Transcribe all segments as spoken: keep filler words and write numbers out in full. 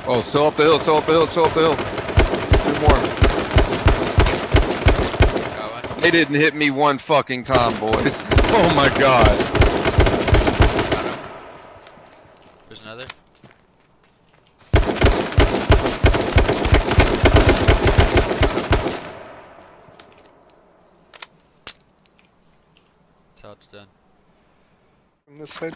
Oh, still up the hill, still up the hill, still up the hill. Two more. Got one. They didn't hit me one fucking time, boys. Oh my god. There's another. That's how it's done. From this side.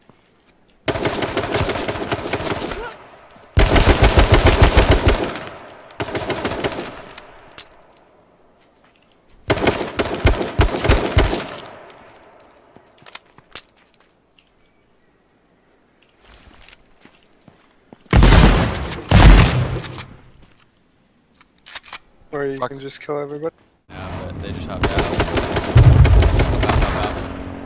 Or you Fuck. can just kill everybody. Yeah, but they just hopped out. Hop out, hop out.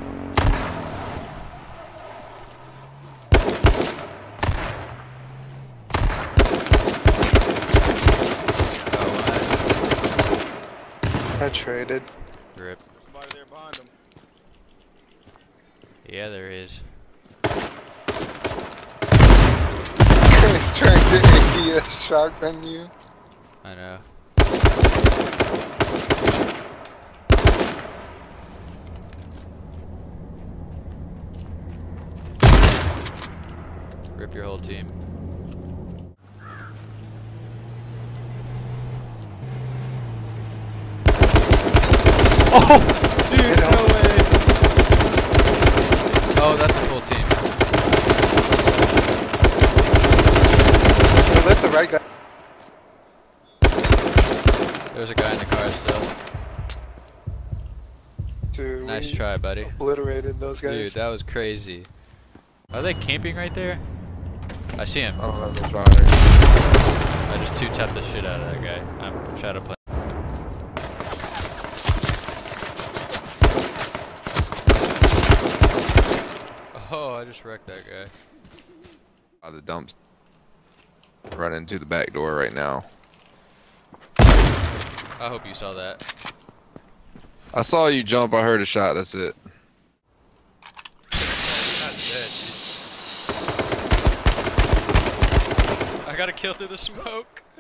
Got one. I traded. Rip. Somebody there behind him. Yeah, there is. He's trying to A D S shotgun you. I know. Rip your whole team. Oh! Dude, no way! Oh, that's a full team. We let the right guy. There's a guy in the car still. Dude, Nice we try, buddy. obliterated those guys. Dude, that was crazy. Are they camping right there? I see him. Oh, that was fire. I just two-tapped the shit out of that guy. I'm shadow playing. Oh, I just wrecked that guy. By the dumps. Right into the back door right now. I hope you saw that. I saw you jump, I heard a shot, that's it. That's dead. I got a kill through the smoke.